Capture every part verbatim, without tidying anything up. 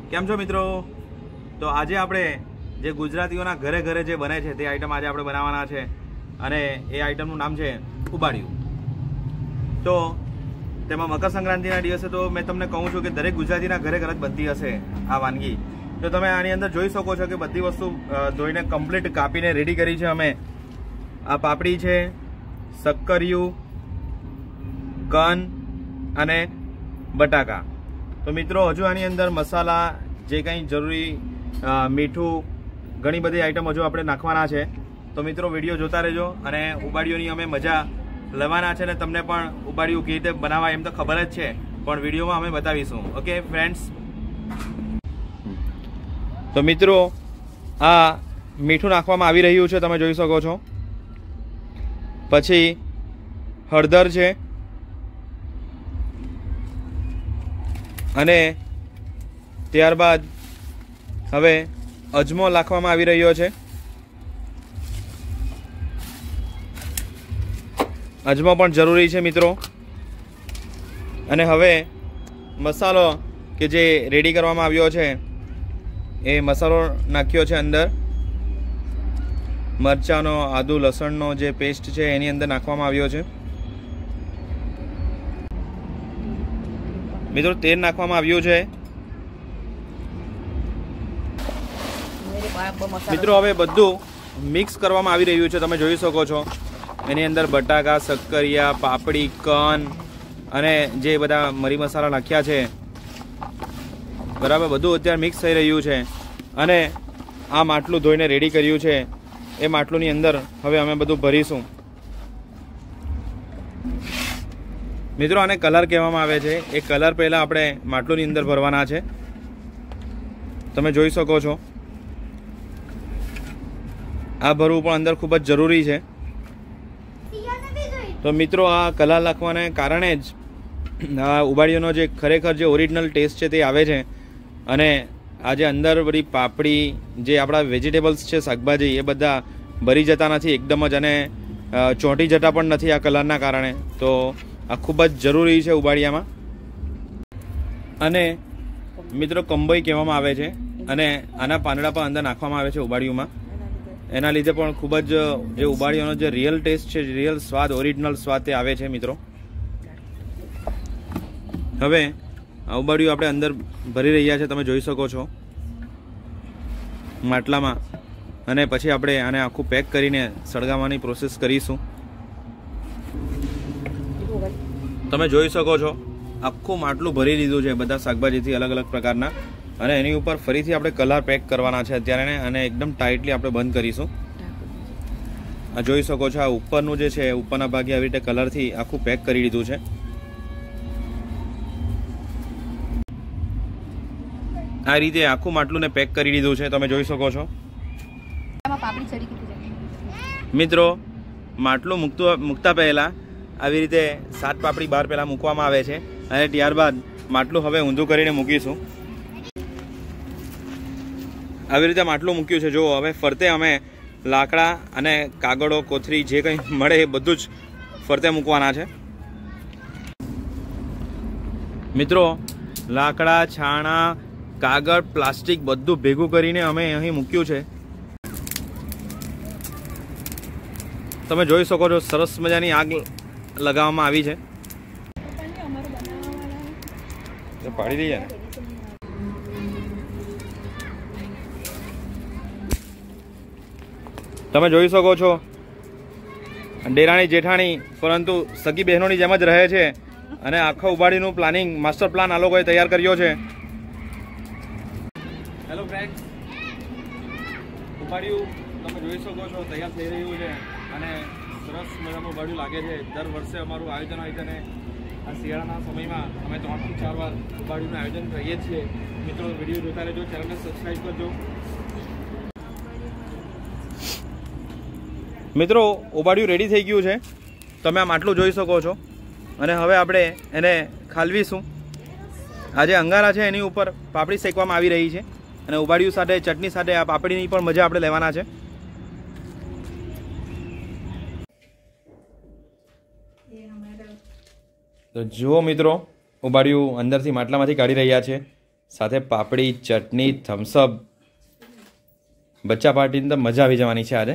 કેમ છો મિત્રો? તો આજે આપણે જે ગુજરાતીઓના ઘરે ઘરે જે બને છે તે આઈટમ આજે આપણે બનાવવાના છે અને એ આઈટમનું નામ છે ઉબાડિયું. તો તેમાં મકર સંક્રાંતિના દિવસે તો મેં તમને કહું છું કે દરેક ગુજરાતીના ઘરે ઘરે જ બનતી હશે આ વાનગી. તો તમે આની અંદર જોઈ શકો છો કે બધી વસ્તુ ધોઈને કમ્પ્લીટ કાપીને રેડી કરી છે અમે. આ પાપડી છે, શક્કરિયું, કન અને બટાકા. તો મિત્રો હજુ આની અંદર મસાલા જે કંઈ જરૂરી મીઠું ઘણી બધી આઈટમ હજુ આપણે નાખવાના છે. તો મિત્રો વિડીયો જોતા રહેજો અને ઉબાડિયોની અમે મજા લેવાના છે અને તમને પણ ઉબાડિયું કેવી રીતે બનાવાય એમ તો ખબર જ છે, પણ વિડીયોમાં અમે બતાવીશું. ઓકે ફ્રેન્ડ્સ, તો મિત્રો આ મીઠું નાખવામાં આવી રહ્યું છે, તમે જોઈ શકો છો. પછી હળદર છે અને ત્યારબાદ હવે અજમો નાખવામાં આવી રહ્યો છે. અજમો પણ જરૂરી છે મિત્રો. અને હવે મસાલો કે જે રેડી કરવામાં આવ્યો છે એ મસાલો નાખ્યો છે અંદર. મરચાંનો, આદુ લસણનો જે પેસ્ટ છે એની અંદર નાખવામાં આવ્યો છે. મિત્રો તેલ નાખવામાં આવ્યું છે. મિત્રો હવે બધું મિક્સ કરવામાં આવી રહ્યું છે, તમે જોઈ શકો છો. એની અંદર બટાકા, શક્કરિયા, પાપડી, કન અને જે બધા મરી મસાલા નાખ્યા છે બરાબર, બધું અત્યારે મિક્સ થઈ રહ્યું છે. અને આ માટલું ધોઈને રેડી કર્યું છે એ માટલુંની અંદર હવે અમે બધું ભરીશું. મિત્રો આને કલર કહેવામાં આવે છે. એ કલર પહેલાં આપણે માટલુંની અંદર ભરવાના છે, તમે જોઈ શકો છો. આ ભરવું પણ અંદર ખૂબ જ જરૂરી છે. તો મિત્રો આ કલર નાખવાને કારણે જ આ ઉબાડિયાનો જે ખરેખર જે ઓરિજિનલ ટેસ્ટ છે તે આવે છે. અને આ જે અંદર બધી પાપડી, જે આપણા વેજીટેબલ્સ છે, શાકભાજી, એ બધા ભરી જતા નથી એકદમ જ, અને ચોંટી જતા પણ નથી આ કલરના કારણે. તો આ ખૂબ જ જરૂરી છે ઉબાડિયામાં. અને મિત્રો કંબોઈ કહેવામાં આવે છે અને આના પાંદડા પણ અંદર નાખવામાં આવે છે ઉબાડિયુંમાં. એના લીધે પણ ખૂબ જ જે ઉબાડિયાનો જે રિયલ ટેસ્ટ છે, રિયલ સ્વાદ, ઓરિજિનલ સ્વાદ તે આવે છે મિત્રો. હવે આ ઉબાડિયું આપણે અંદર ભરી રહ્યા છે, તમે જોઈ શકો છો માટલામાં. અને પછી આપણે આને આખું પેક કરીને સળગાવવાની પ્રોસેસ કરીશું. તમે જોઈ શકો છો આખું માટલું ભરી દીધું છે બધા શાકભાજીથી અલગ અલગ પ્રકારના. અને એની ઉપર ફરીથી આપણે કલર પેક કરવાના છે અત્યારે, અને એકદમ ટાઈટલી આપણે બંધ કરીશું. આ જોઈ શકો છો આ ઉપરનું જે છે, ઉપરના ભાગે આવી રીતે કલરથી આખું પેક કરી દીધું છે. આ રીતે આખું માટલું ને પેક કરી દીધું છે, તમે જોઈ શકો છો. મિત્રો માટલું મૂકતું મૂકતા પહેલા આવી રીતે સાત પાપડી બહાર પહેલા મૂકવામાં આવે છે અને ત્યારબાદ માટલું હવે ઊંધું કરીને મૂકીશું. આવી રીતે માટલું મૂક્યું છે. જો હવે ફરતે અમે લાકડા અને કાગળો, કોથળી જે કંઈ મળે એ બધું જ ફરતે મૂકવાના છે. મિત્રો લાકડા, છાણા, કાગળ, પ્લાસ્ટિક બધું ભેગું કરીને અમે અહીં મૂક્યું છે. તમે જોઈ શકો છો સરસ મજાની આગ લગાવવામાં આવી છે. પાડી દઈએ ને. તમે જોઈ શકો છો ડેરાણી જેઠાણી પરંતુ સગી બહેનોની જેમ જ રહે છે. અને આખા ઉબાડીનું પ્લાનિંગ, માસ્ટર પ્લાન આ લોકોએ તૈયાર કર્યો છે. હેલો ફ્રેન્ડ્સ, ઉબાડિયું તમે જોઈ શકો છો તૈયાર થઈ રહ્યું છે અને સરસ મજાનું ઉબાડિયું લાગે છે. દર વર્ષે અમારું આયોજન હોય છે અને આ શિયાળાના સમયમાં અમે ત્રણથી ચાર વાર ઉબાડિયુંનું આયોજન કરીએ છીએ. મિત્રો વિડીયો જોતા રહેજો, ચેનલને સબસ્ક્રાઈબ કરજો. મિત્રો ઉબાડિયું રેડી થઈ ગયું છે, તમે આ માટલું જોઈ શકો છો. અને હવે આપણે એને ખાલવીશું. આ જે અંગારા છે એની ઉપર પાપડી શેકવામાં આવી રહી છે અને ઉબાડિયું સાથે, ચટણી સાથે આ પાપડીની પણ મજા આપણે લેવાના છે. તો જુઓ મિત્રો, ઉબાડિયું અંદરથી માટલામાંથી કાઢી રહ્યા છે સાથે પાપડી, ચટણી, થમ્સઅપ. બચ્ચા પાર્ટીની તો મજા આવી જવાની છે આજે.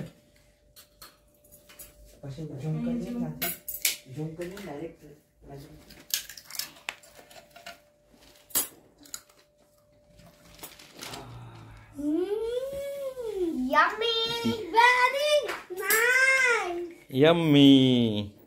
Yummy, very nice. Yummy.